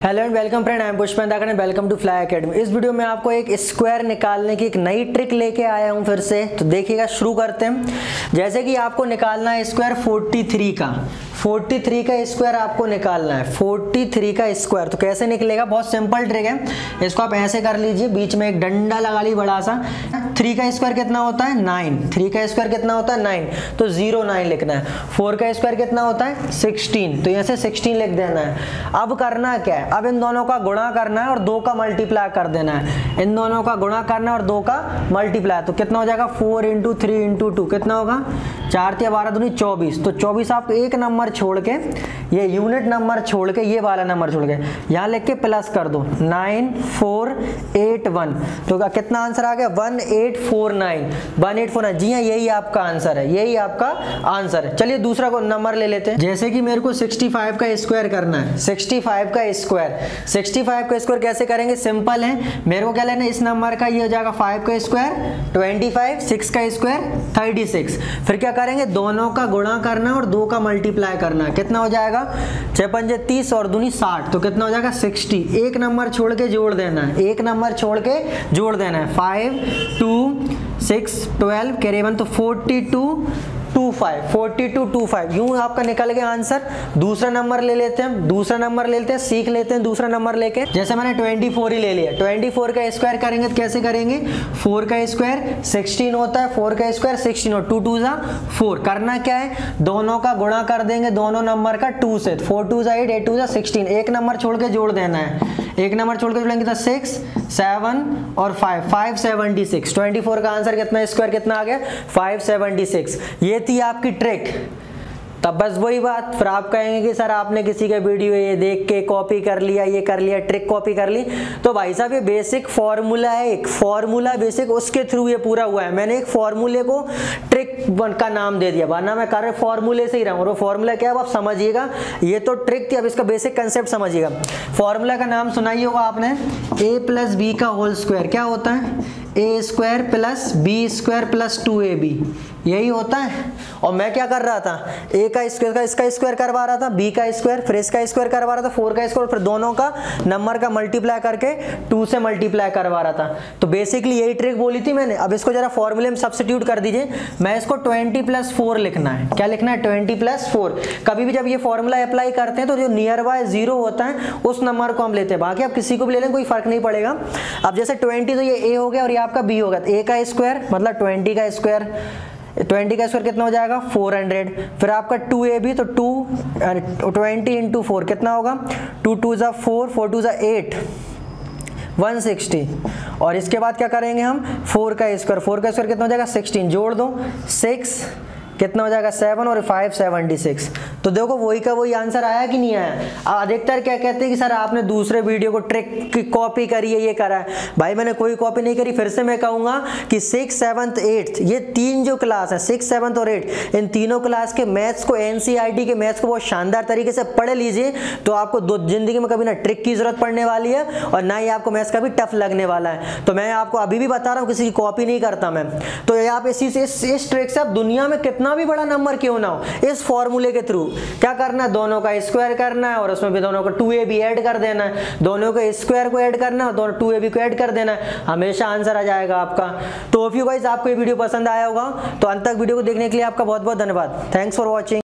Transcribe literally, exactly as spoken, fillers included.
Hello and welcome friend, I am Pushpendra and welcome to Fly Academy. इस video में आपको एक स्क्वायर निकालने की एक नई ट्रिक लेके आया हूं फिर से। तो देखिएगा, शुरू करते हैं। जैसे कि आपको निकालना है स्क्वायर तैंतालीस का तैंतालीस का स्क्वायर आपको निकालना है, तैंतालीस का स्क्वायर। तो कैसे निकलेगा? बहुत सिंपल ट्रिक है। इसको आप ऐसे कर लीजिए, बीच में एक डंडा लगा लीजिए बड़ा सा। थ्री का स्क्वायर कितना होता है? नाइन। थ्री का स्क्वायर कितना होता है? नाइन। तो जीरो नाइन लिखना है। फोर का स्क्वायर कितना होता है? सिक्सटीन। तो ऐसे सिक्सटीन लिख देना है। अब करना क्या है? अब इन दोनों का गुणा करना है और दो का मल्टीप्लाई कर देना है। इन दोनों का गुणा करना है और दो का मल्टीप्लाई। तो कितना हो जाएगा? Four into three into two कितना होगा? चार तिया बारह दूनी चौबीस। तो चौबीस आप एक नंबर छोड़ के, ये यूनिट नंबर छोड़ के, ये वाला नंबर छोड़ के यहाँ लिख के प्लस कर दो, नाइन फोर एट वन। तो कितना आंसर आ गया? One eight four nine. One eight four nine. जी हाँ, यही आपका आंसर है, यही आपका आंसर है। चलिए दूसरा को नंबर ले लेते हैं। जैसे कि मेरे को सिक्सटी फाइव का स्क्वायर करना है, सिक्सटी फाइव का स्क्वायर। सिक्सटी फाइव का स्क्वायर कैसे करेंगे? सिंपल है। मेरे को क्या लेना है? इस नंबर का ये हो जाएगा फाइव का स्क्वायर ट्वेंटी फाइव, सिक्स का स्क्वायर थर्टी सिक्स। फिर क्या करेंगे? दोनों का गुणा करना और दो का मल्टीप्लाई करना। कितना हो जाएगा? छह पंजे तीस और दूनी साठ। तो कितना हो जाएगा? सिक्सटी। एक नंबर छोड़ के जोड़ देना है, एक नंबर छोड़ के जोड़ देना है। Five two six twelve carry one, तो forty two two five, forty two two five. यूं आपका निकल गया आंसर। दूसरा नंबर ले लेते हैं, दूसरा नंबर ले लेते हैं, सीख लेते हैं दूसरा नंबर लेके। जैसे मैंने ट्वेंटी फोर ही ले लिया, ट्वेंटी फोर का स्क्वायर करेंगे तो कैसे करेंगे? फोर का स्क्वायर सिक्सटीन होता है, फोर का स्क्वायर सिक्सटीन और टू टू जा फोर। करना क्या है? दोनों का गुणा कर देंगे दोनों नंबर का टू से। फोर टू जा एट, एट टू जा सिक्सटीन। एक नंबर छोड़ के जोड़ देना है, एक नंबर छोड़ के जोड़ेंगे तो सिक्स सेवन और five, five seventy six. Twenty four का आंसर कितना? स्क्वायर कितना आ गया? Five seventy six. ये थी आपकी ट्रिक। तब बस वही बात, फिर आप कहेंगे कि सर आपने किसी का वीडियो ये देख के कॉपी कर लिया, ये कर लिया, ट्रिक कॉपी कर ली। तो भाई साहब ये बेसिक फॉर्मूला है, एक फॉर्मूला बेसिक, उसके थ्रू ये पूरा हुआ है। मैंने एक फॉर्मूले को ट्रिक का नाम दे दिया, वरना मैं कार्य फॉर्मूले से ही रहा हूँ। और वो फॉर्मूला क्या है आप समझिएगा। ये तो ट्रिक थी, अब इसका बेसिक कंसेप्ट समझिएगा। फॉर्मूला का नाम सुनाई होगा आपने, ए प्लस बी का होल स्क्वायर। क्या होता है? A square plus B square plus two A B, यही होता है। और मैं क्या कर रहा था? ए का स्क्वायर का इसका स्क्वायर करवा रहा था, बी का स्क्वायर, फिर इसका स्क्वायर करवा रहा था, फोर का स्क्वायर, फिर दोनों का नंबर का मल्टीप्लाई करके टू से मल्टीप्लाई करवा रहा था। तो बेसिकली यही ट्रिक बोली थी मैंने। अब इसको जरा फॉर्मूले में सब्स्टिट्यूट कर दीजिए। मैं इसको ट्वेंटी प्लस फोर लिखना है। क्या लिखना है? Twenty plus four. कभी भी जब ये फॉर्मूला अप्लाई करते हैं तो जो नियर बाय जीरो होता है उस नंबर को हम लेते हैं, बाकी आप किसी को भी ले लें, कोई फर्क नहीं पड़ेगा। अब जैसे ट्वेंटी तो ये ए हो गया और ये आपका बी हो गया। ए का स्क्वायर मतलब ट्वेंटी का स्क्वायर, ट्वेंटी का स्क्वायर कितना हो जाएगा? Four hundred. फिर आपका टू ए बी, तो टू ट्वेंटी इंटू फोर कितना होगा? टू टू जा फोर, फोर टू जा एट, वन सिक्सटी। और इसके बाद क्या करेंगे हम? फोर का स्क्वायर, फोर का स्क्वायर कितना हो जाएगा? सिक्सटीन। जोड़ दो, सिक्स कितना हो जाएगा? सेवन और फाइव सेवेंटी सिक्स। तो देखो वही का वही आंसर आया कि नहीं आया? अधिकतर क्या कहते हैं कि सर आपने दूसरे वीडियो को ट्रिक की कॉपी करी है, ये करा है। भाई मैंने कोई कॉपी नहीं करी। फिर से मैं कहूँगा कि सिक्स सेवन्थ एट्थ, ये तीन जो क्लास है, सिक्स सेवन्थ और एट्थ, इन तीनों क्लास के मैथ्स को, एनसीईआरटी के मैथ्स को बहुत शानदार तरीके से पढ़ लीजिए। तो आपको दो जिंदगी में कभी ना ट्रिक की जरूरत पड़ने वाली है और ना ही आपको मैथ्स का भी टफ लगने वाला है। तो मैं आपको अभी भी बता रहा हूँ, किसी की कॉपी नहीं करता मैं। तो आप इसी से इस ट्रिक से आप दुनिया में कितना भी बड़ा नंबर क्यों ना हो, इस फॉर्मूले के थ्रू क्या करना है? दोनों का स्क्वायर करना है और उसमें भी दोनों का टू ए बी ऐड कर देना है। दोनों के स्क्वायर को ऐड करना है और दोनों टू ए बी को ऐड कर देना है। हमेशा आंसर आ जाएगा आपका। तो होप यू गाइस आपको ये वीडियो पसंद आया होगा। तो अंत तक वीडियो को देखने के लिए आपका बहुत बहुत धन्यवाद। Thanks for watching.